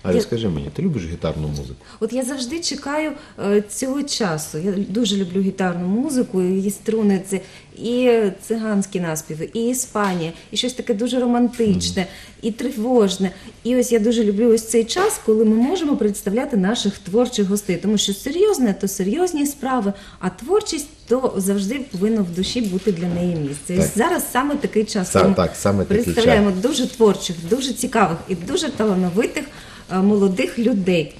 Аля, скажи мені, ти любиш гітарну музику? От я завжди чекаю цього часу. Я дуже люблю гітарну музику, її струни це і циганські наспіви, і Іспанія, і щось таке дуже романтичне, і тривожне. І ось я дуже люблю ось цей час, коли ми можемо представляти наших творчих гостей, тому що серйозне то серйозні справи, а творчість то завжди повинно в душі бути для неї місце. І Так. зараз саме такий час. Саме такий представляємо дуже творчих, дуже цікавих і дуже талановитих молодих людей.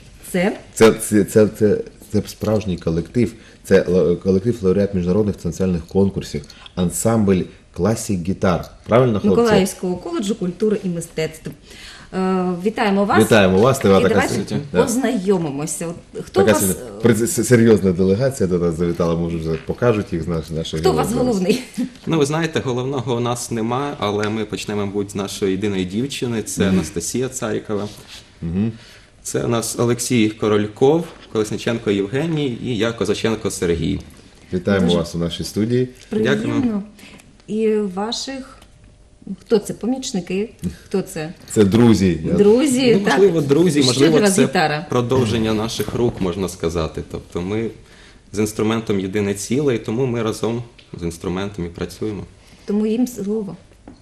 Це справжній колектив. Це колектив лауреат міжнародних національних конкурсів, ансамбль Classic Guitar. Правильно, хлопці? Миколаївського коледжу культури і мистецтв. Вітаємо вас. Вітаємо вас. І давайте познайомимося. Хто така вас... серйозна делегація до нас завітала, може вже покажуть їх наші. Хто у вас головний? Ну, ви знаєте, головного у нас немає, але ми почнемо, мабуть, з нашої єдиної дівчини, це Анастасія Царікова. Це у нас Олексій Корольков, Колесниченко Євгеній і я, Козаченко Сергій. Вітаємо вас у нашій студії. Приємно. І ваших... Хто це? Помічники? Хто це? Це друзі. Друзі, Ну, можливо, так? друзі, Що можливо, для вас це гітара? продовження наших рук, можна сказати. Тобто ми з інструментом єдине ціле, і тому ми разом з інструментом і працюємо. Тому їм слово.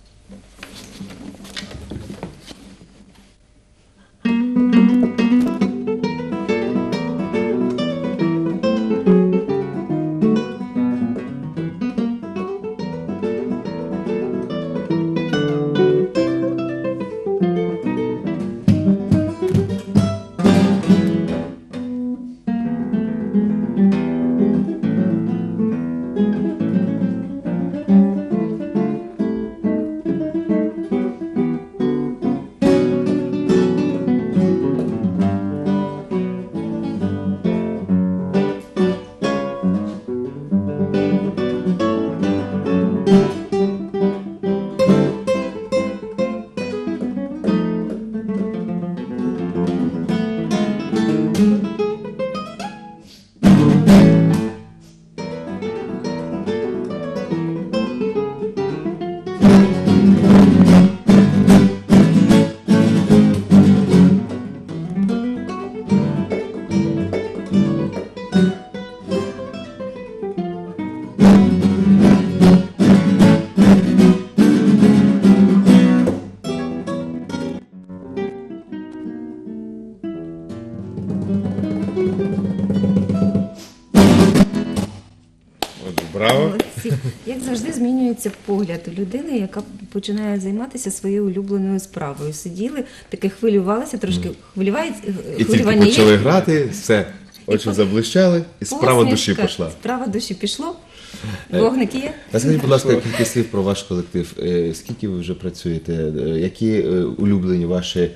Браво. Молодці. Як завжди змінюється погляд у людини, яка починає займатися своєю улюбленою справою. Сиділи, таке хвилювалися, трошки І тільки хвилювання почали є. грати, все, очі заблищали, і справа душі Посмішка, пішла. Справа душі пішло. Вогник є. Скажіть, будь ласка, кілька слів про ваш колектив. Скільки ви вже працюєте? Які улюблені ваші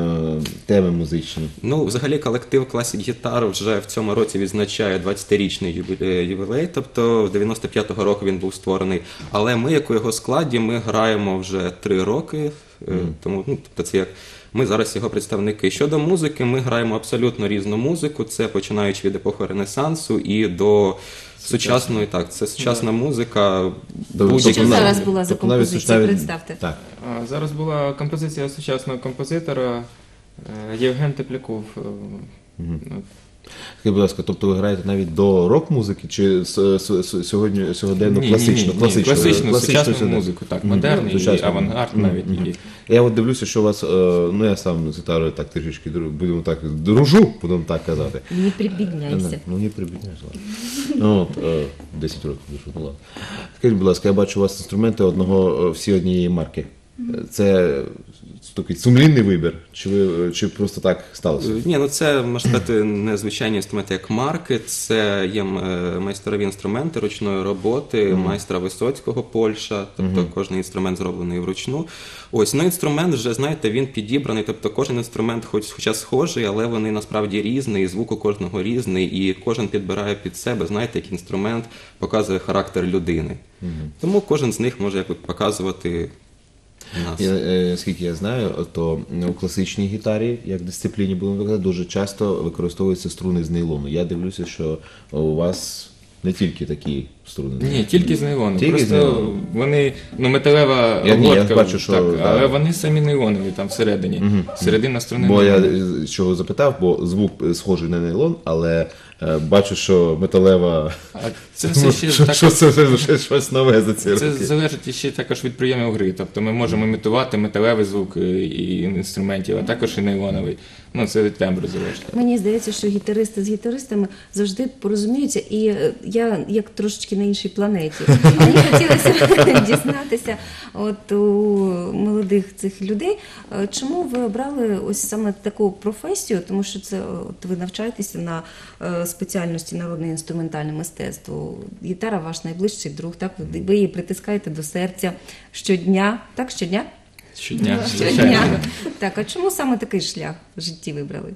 теми музичні? Ну, взагалі, колектив Classic Guitar вже в цьому році відзначає 20-річний ювілей, тобто 95-го року він був створений. Але ми, як у його складі, ми граємо вже 3 роки, тому тобто це як ми зараз його представники. Щодо музики, ми граємо абсолютно різну музику, це починаючи від епохи Ренесансу і до сучасної, так, це сучасна музика. Що зараз була за композиція? Представте. Так. Зараз була композиція сучасного композитора Євген Тепляков. Скажіть, будь ласка, тобто ви граєте навіть до рок-музики чи сьогоденну класичну? Класичну, сучасну музику, так, модерн і авангард навіть. Я от дивлюся, що у вас, ну я сам з гітарою так трішечки, будемо так, дружу, будемо так казати. Не прибідняйся. Ну, не прибідняйся, ладно. 10 років дружу, ну ладно. Скажіть, будь ласка, я бачу у вас інструменти всі однієї марки. Це такий сумлінний вибір? Чи просто так сталося? Ні, ну це, можна сказати, незвичайні інструменти як марки, це є майстрові інструменти ручної роботи, майстра Висоцького, Польща, тобто кожен інструмент зроблений вручну. Ось, ну інструмент вже, знаєте, він підібраний, тобто кожен інструмент хоча схожий, але вони насправді різні, і звук у кожного різний, і кожен підбирає під себе, знаєте, як інструмент показує характер людини. Тому кожен з них може якось показувати нас. Скільки я знаю, то у класичній гітарі, як дисципліні, будемо казати, дуже часто використовуються струни з нейлону. Я дивлюся, що у вас не тільки такі струни? Ні, тільки з нейлону. Тільки з Просто нейлону. вони, металева Я обводка, бачу, що, так, да. але вони самі нейлонові там всередині. Середина струни Бо я нейлонова. чого запитав, бо звук схожий на нейлон, але бачу, що металева... А це все ще що, так, що це вже щось нове за ці це роки. залежить ще також від прийомів гри. Тобто ми можемо імітувати металевий звук і інструментів, а також і нейлоновий. Ну, це від тембру залежить. Мені здається, що гітаристи з гітаристами завжди порозуміються, і я як трошечки на іншій планеті. Мені хотілося дізнатися от у молодих цих людей, чому ви обрали ось саме таку професію, тому що це от ви навчаєтеся на спеціальності народне інструментальне мистецтво. Гітара ваш найближчий друг, так? Ви її притискаєте до серця щодня, так? Щодня? Щодня. Щодня. Так, а чому саме такий шлях в житті вибрали?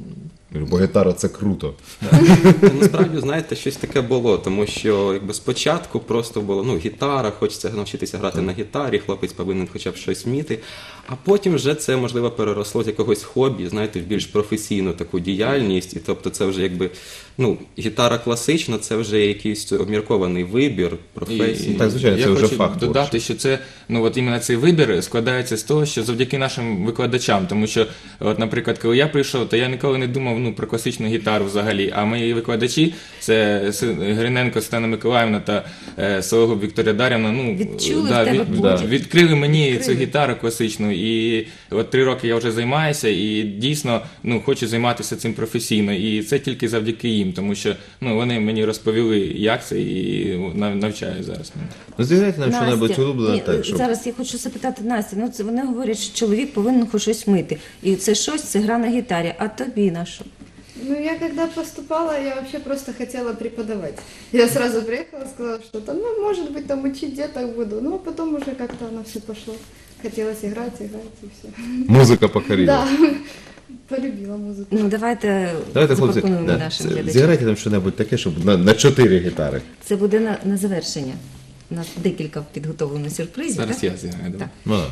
Бо гітара це круто. Насправді, знаєте, щось таке було, тому що якби спочатку просто було, гітара, хочеться навчитися грати на гітарі, хлопець повинен хоча б щось вміти, а потім вже це, можливо, переросло з якогось хобі, знаєте, в більш професійну таку діяльність, і тобто це вже якби, гітара класична, це вже якийсь обміркований вибір професії. Так, звичайно, я це вже хочу факт додати, творчий. що це, от іменно цей вибір складається з того, що завдяки нашим викладачам, тому що, от, наприклад, коли я прийшов, то я ніколи не думав про класичну гітару взагалі, а мої викладачі, це Гриненко Стена Миколаївна та Сологуб Вікторія Дар'івна, Відчули в тебе потік. відкрили мені цю гітару класичну, і от 3 роки я вже займаюся, і дійсно, хочу займатися цим професійно, і це тільки завдяки їм, тому що, вони мені розповіли, як це, і навчаю зараз. Зіграйте нам Настя, що-небудь улюблене, ні, так, щоб... зараз я хочу запитати Настя, це вони говорять, що чоловік повинен хоч щось мити. І це щось, це гра на гітарі, а тобі на що? Ну, я когда поступала, я вообще просто хотела преподавать. Я сразу приехала, сказала, что там, может быть, там учить деток буду. Ну, а потом уже как-то оно все пошло. Хотелось играть и все. Музика покорила. Да, полюбила музыку. Ну, давайте Хлопці, запропонуємо нашим глядачам. зіграйте нам що-небудь таке, щоб на 4 гітари. Це буде на завершення. У нас декілька підготовлено сюрпризів. Зараз так? я зіграю. Так. Ну,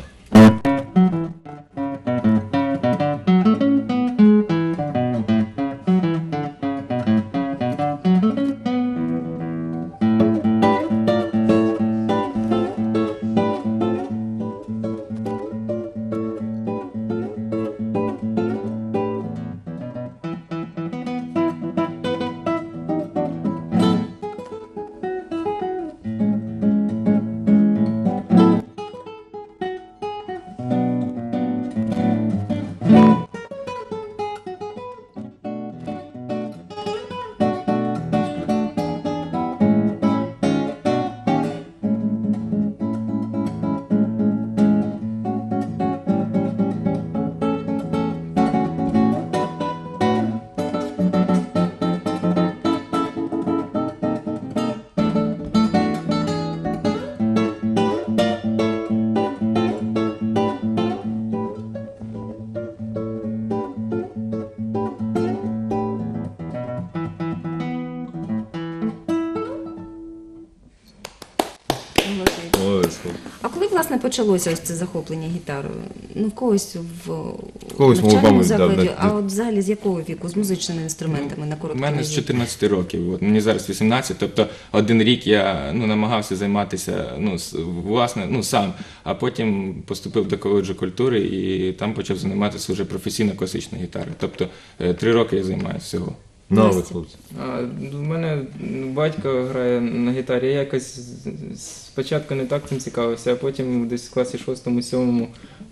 обов'язково. А коли, власне, почалося ось це захоплення гітарою? В когось в когось, навчальному мабуть, закладі, да, а от взагалі з якого віку? З музичними інструментами на У короткій мене з ногі? 14 років, от мені зараз 18, тобто 1 рік я намагався займатися власне, сам, а потім поступив до коледжу культури і там почав займатися вже професійно класичною гітарою. Тобто 3 роки я займаюся всього. Ну, а ви, Настя. хлопці. У мене батько грає на гітарі, я якось спочатку не так цим цікавився, а потім десь в класі 6-7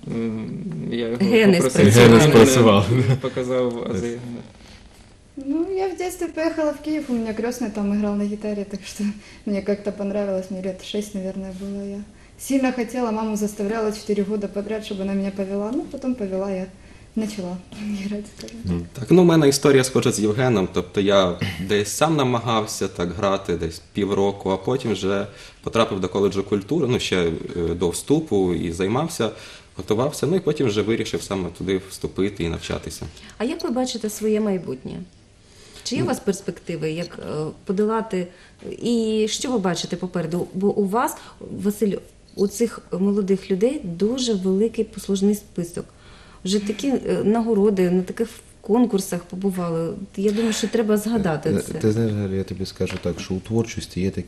я його Гени попросив, спрацювали. він Спрацював. показав ази. Ну, я в детстве поехала в Киев, у меня крестный там играл на гитаре, так что мне как-то понравилось, мне лет 6, наверное, было. Я сильно хотела, маму заставляла 4 года подряд, чтобы она меня повела, ну, потом повела, я начала играть, скажем так. Так, у мене історія схожа з Євгеном, тобто я десь сам намагався так грати десь півроку, а потім вже потрапив до коледжу культури, ще до вступу і займався, готувався, і потім вже вирішив саме туди вступити і навчатися. А як ви бачите своє майбутнє? Чи є у вас перспективи, як подолати, і що ви бачите попереду? Бо у вас, Василь, у цих молодих людей дуже великий послужний список. Вже такі нагороди на таких конкурсах побували. Я думаю, що треба згадати це. Ти знаєш, Галя, я тобі скажу так, що у творчості є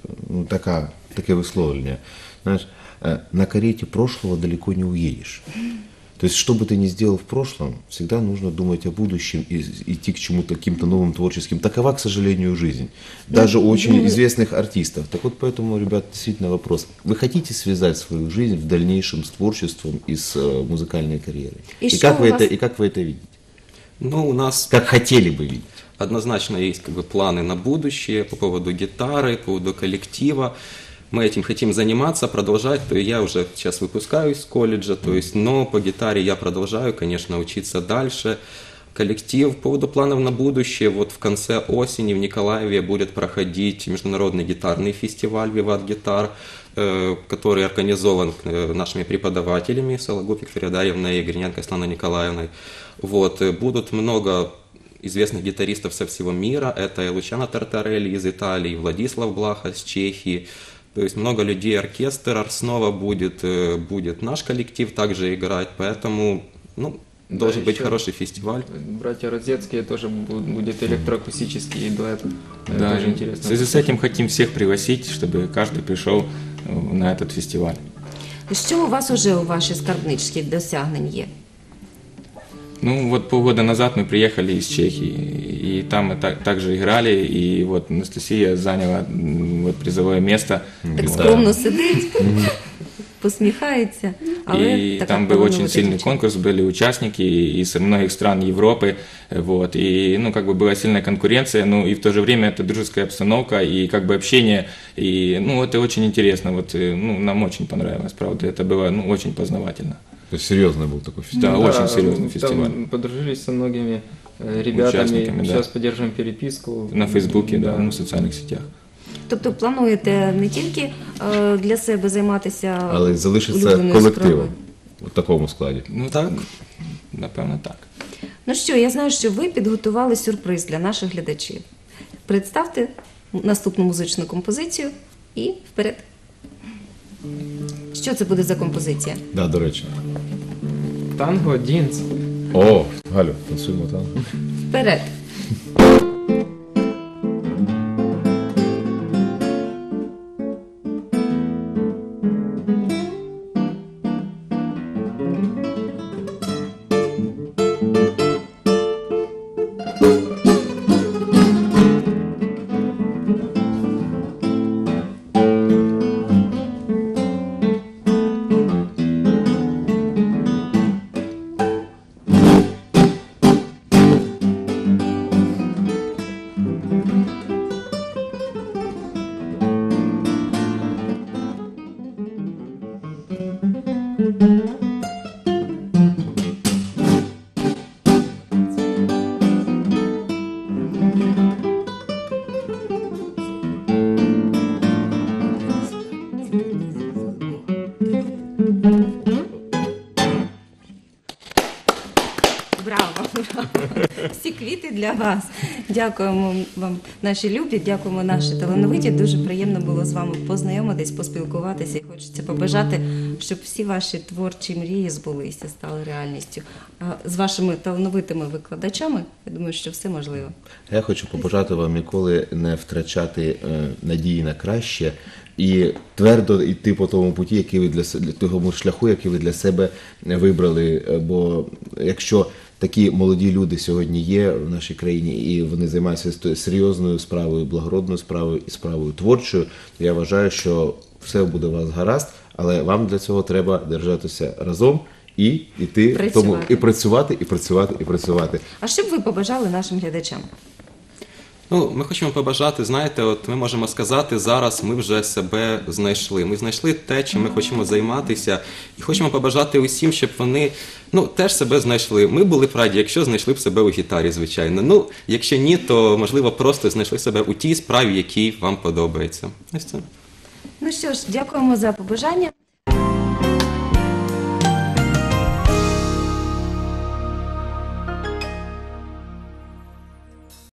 таке висловлення. Знаєш, на карете прошлого далеко не уедешь. То есть, что бы ты ни сделал в прошлом, всегда нужно думать о будущем и идти к чему-то, каким-то новым творческим. Такова, к сожалению, жизнь. Даже у очень известных артистов. Так вот, поэтому, ребят, действительно вопрос. Вы хотите связать свою жизнь в дальнейшем с творчеством и с музыкальной карьерой? И что как у вас- как вы это видите? Ну, у нас Как хотели бы видеть? однозначно есть как бы планы на будущее по поводу гитары, по поводу коллектива. Мы этим хотим заниматься, продолжать. То я уже сейчас выпускаюсь с колледжа, то есть, но по гитаре я продолжаю, конечно, учиться дальше. Коллектив, по поводу планов на будущее, вот в конце осени в Николаеве будет проходить международный гитарный фестиваль «Виват Гитар», который организован нашими преподавателями Сологуб Викторией Дарьевной и Гриненко Светланой Николаевной. Вот, будут много известных гитаристов со всего мира. Это и Лучано Тартарелли из Италии, Владислав Блаха с Чехии. То есть много людей, оркестр Арснова будет наш коллектив также играть, поэтому должен быть еще хороший фестиваль. Братья Розетские тоже будет электроакустический дуэт. Да, Тоже и интересно. в связи с этим хотим всех пригласить, чтобы каждый пришел на этот фестиваль. Що у вас уже у вашій скарбничці досягнень є? Ну, вот полгода назад мы приехали из Чехии, и там мы также играли, и вот Анастасия заняла вот призовое место. Так Вот. скромно сидить, посміхається, але И така там был талановита очень сильный дівчинка. конкурс, были участники из многих стран Европы, вот, и, как бы была сильная конкуренция, и в то же время это дружеская обстановка, и как бы общение, и, это очень интересно, вот, нам очень понравилось, правда, это было, очень познавательно. То есть серьезный был такой фестиваль. Да, очень серьезный фестиваль. Там подружились со многими ребятами, Участниками, да. сейчас поддерживаем переписку. На Фейсбуке, да, в социальных сетях. Тобто плануєте не тільки для себе займатися Але залишиться улюбленою колективом справою? у такому складі. Так. Напевно, так. Ну що, я знаю, що ви підготували сюрприз для наших глядачів. Представте наступну музичну композицію і вперед. Що це буде за композиція? Да, до речі. Танго, Дінц. О, Галю, танцюємо там. Вперед! Браво! Браво! Всі квіти для вас. Дякуємо вам, наші любі, дякуємо наші талановиті. Дуже приємно було з вами познайомитись, поспілкуватися. І хочеться побажати, щоб всі ваші творчі мрії збулися, стали реальністю. А з вашими талановитими викладачами, я думаю, що все можливо. Я хочу побажати вам ніколи не втрачати надії на краще і твердо йти по тому путі, який ви для того шляху, який ви для себе вибрали. Бо якщо такі молоді люди сьогодні є в нашій країні, і вони займаються серйозною справою, благородною справою і справою творчою, то я вважаю, що все буде у вас гаразд, але вам для цього треба держатися разом і йти в тому, і працювати, і працювати, і працювати. А що б ви побажали нашим глядачам? Ми хочемо побажати, знаєте, от ми можемо сказати, зараз ми вже себе знайшли. Ми знайшли те, чим ми хочемо займатися, і хочемо побажати усім, щоб вони теж себе знайшли. Ми були б раді, якщо знайшли б себе у гітарі, звичайно. Якщо ні, то, можливо, просто знайшли себе у тій справі, якій вам подобається. Ось це. Ну що ж, дякуємо за побажання.